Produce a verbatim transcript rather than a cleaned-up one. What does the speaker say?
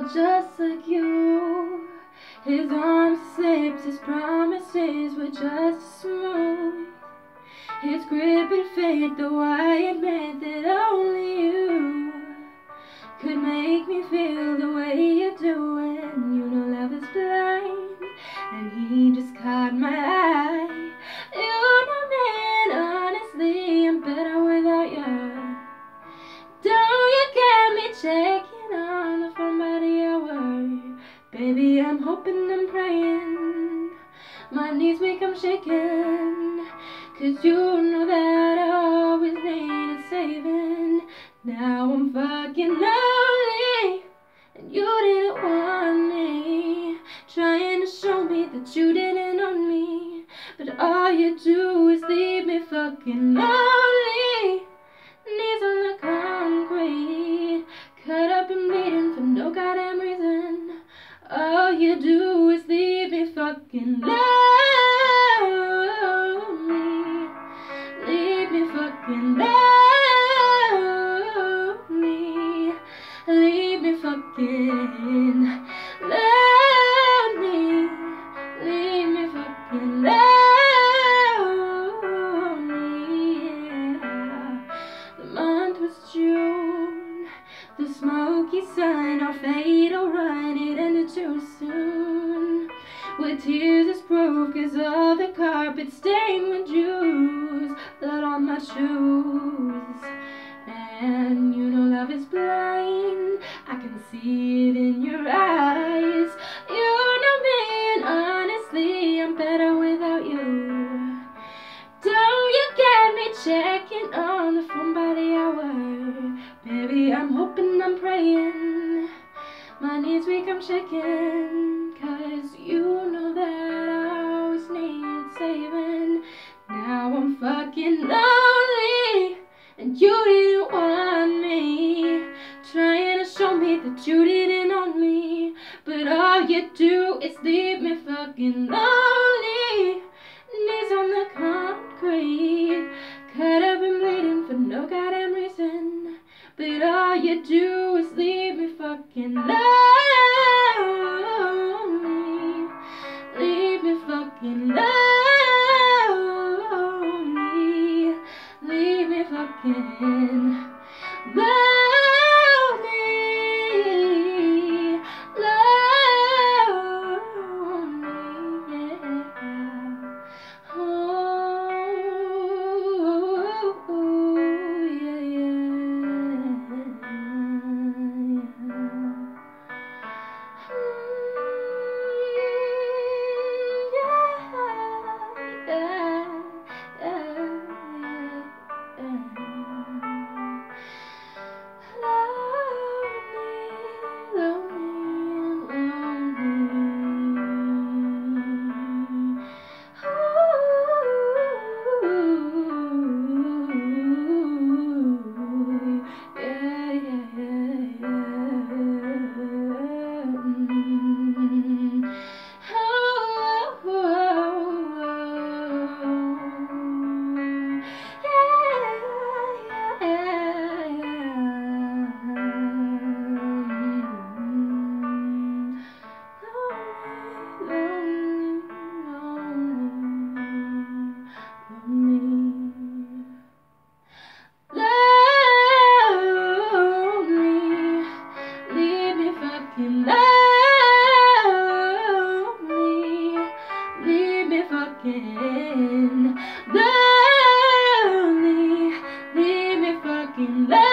just like you. His arms slipped, his promises were just as smooth. His grip and faith, though I admit that only you could make me feel the way you do. And you know love is blind, and he just caught my eye. You know, man, honestly, I'm better without you. Don't you get me checking on the phone by the hour. Baby, I'm hoping, I'm praying, my knees become shaking, 'cause you know that I always needed saving. Now I'm fucking lonely, and you didn't want me, trying to show me that you didn't own me, but all you do is leave me fucking lonely. Knees on the concrete, cut up and bleeding for no goddamn reason. All you do is leave me fucking lonely. Leave me fucking lonely. Leave me fucking lonely. Leave me fucking lonely. Yeah. The month was June, the smoky sun, our fatal run, it ended too soon. With tears as proof, 'cause all the carpet stained with juice, blood on my shoes. And you know love is blind, I can see it in your eyes. You know me, and honestly, I'm better without you. Don't you get me checking on the phone by the hour. Baby, I'm hoping, I'm praying, my knees become shaking, 'cause you know that I always needed saving. Now I'm fucking lonely, and you didn't want me, trying to show me that you didn't own me, but all you do is leave me fucking lonely. Knees on the concrete, cut up and bleeding for no goddamn reason, but all you do is leave me fucking lonely. Leave me fucking lonely. Leave me fucking lonely. Fucking lonely, leave me fucking lonely.